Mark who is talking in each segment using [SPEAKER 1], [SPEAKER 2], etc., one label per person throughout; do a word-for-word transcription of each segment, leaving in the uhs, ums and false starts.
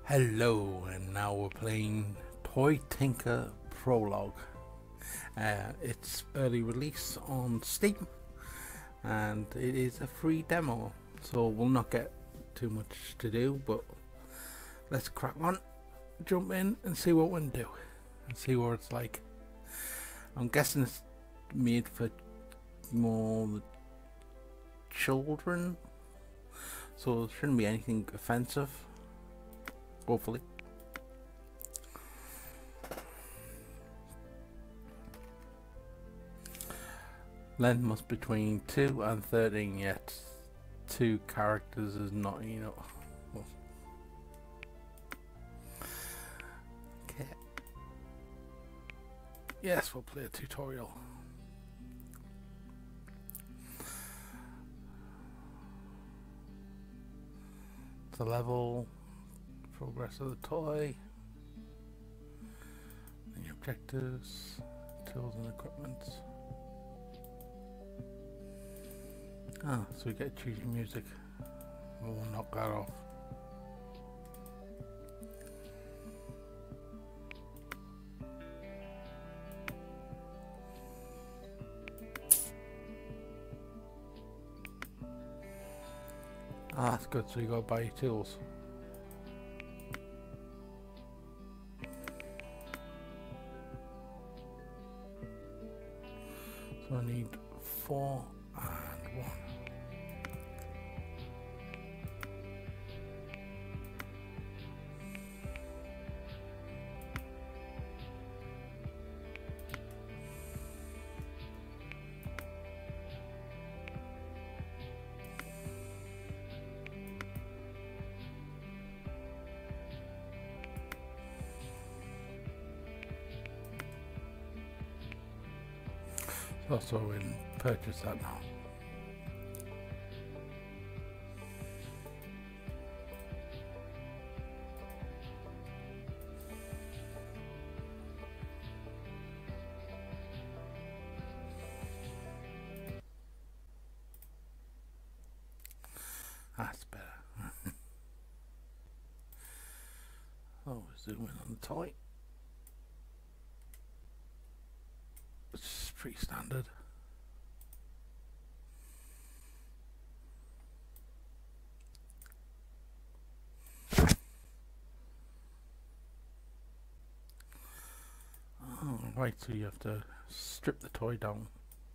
[SPEAKER 1] Hello, and now we're playing Toy Tinker Prologue. Uh, it's early release on Steam, and it is a free demo, so we'll not get too much to do, but let's crack on, jump in and see what we can do, and see what it's like. I'm guessing it's made for more children, so there shouldn't be anything offensive. Hopefully. Length must between two and thirteen, yet two characters is not, you know. Okay. Yes, we'll play a tutorial. The level. Progress of the toy, the objectives, tools and equipment. Ah, so we get to choose your music. We'll knock that off. Ah, that's good, so you gotta buy your tools. So I need four and one. So, so we can purchase that now. That's better. Oh, zoom in on the toy. It's pretty standard. Oh, right, so you have to strip the toy down.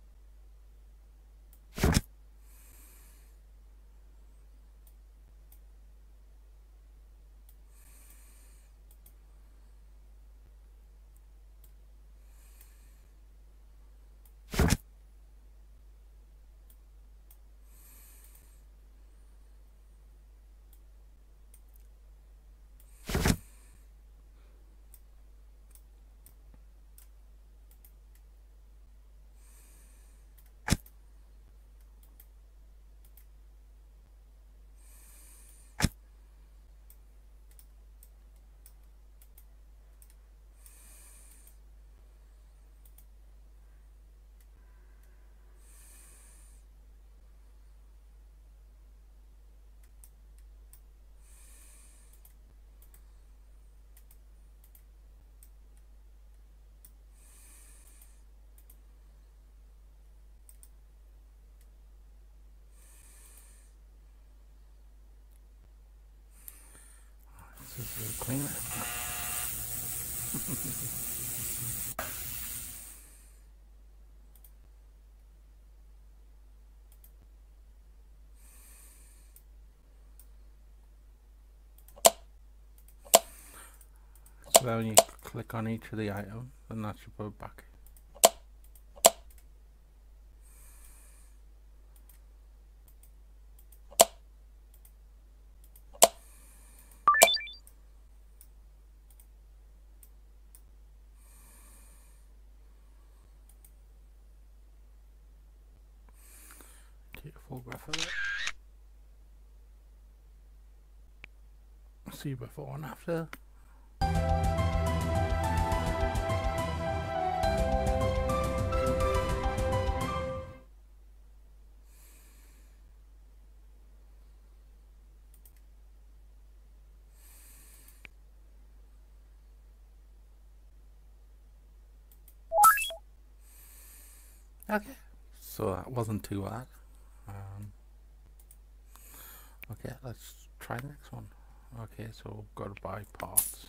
[SPEAKER 1] This is really clean. So when you click on each of the items, and that should put it back. Take a photograph of it. See before and after. Okay, so that wasn't too bad. Um, okay, let's try the next one. Okay, so got to buy parts.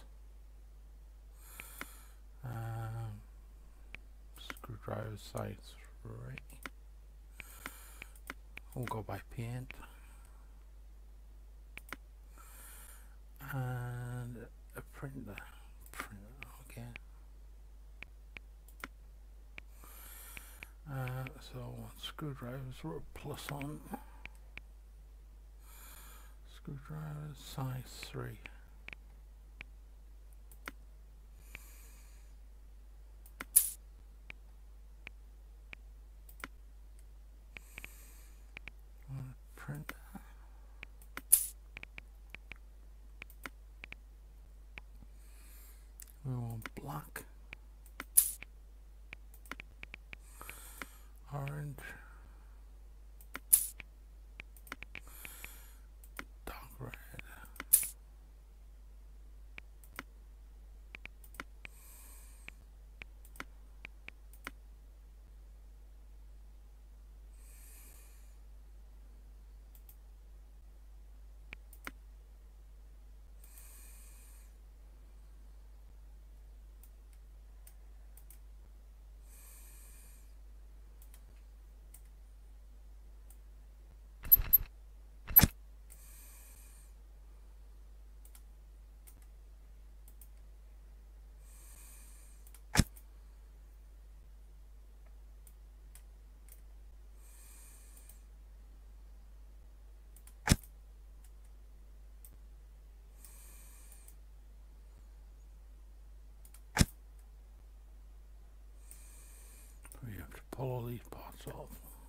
[SPEAKER 1] Um, screwdriver size three. We'll go by paint. And a printer. Printer, okay. Uh, so screwdrivers were plus on. Screwdriver size three. Uh, printer. We want black, orange, dark red. We have to pull all these parts off.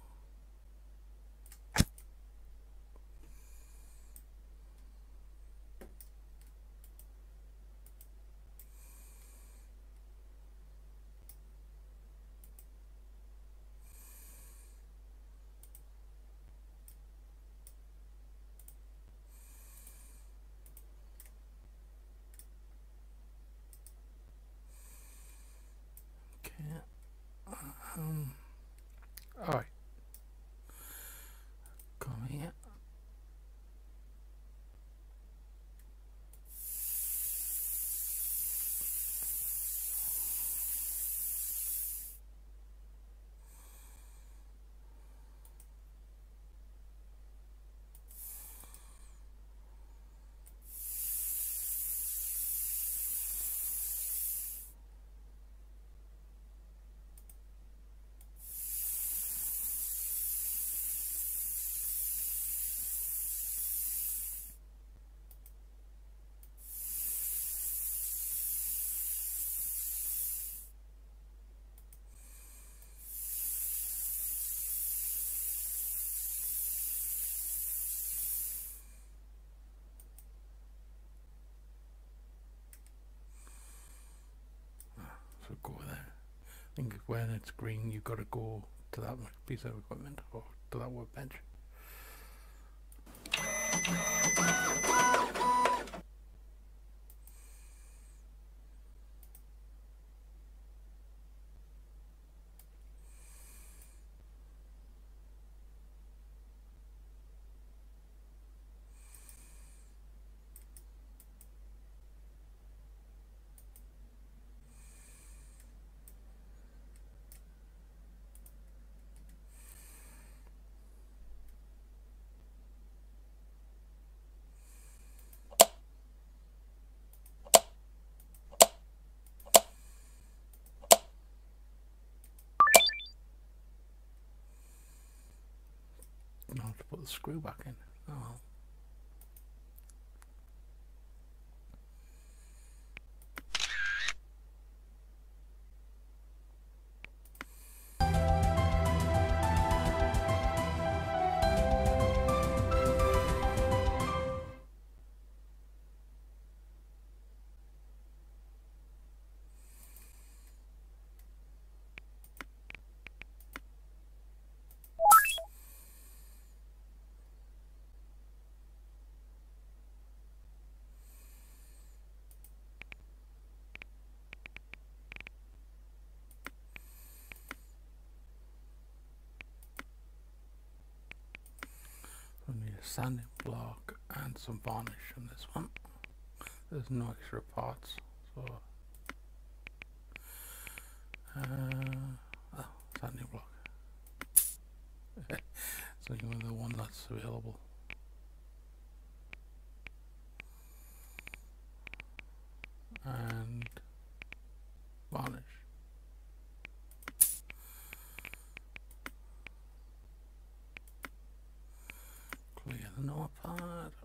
[SPEAKER 1] Okay. Um. All right. Come here. So go there. I think when it's green, you've got to go to that piece of equipment or to that workbench. Now to put the screw back in. Oh well. sanding block and some varnish on this one. There's no extra parts, so uh, oh, sanding block. It's only the one that's available. And varnish. Clear the notepad.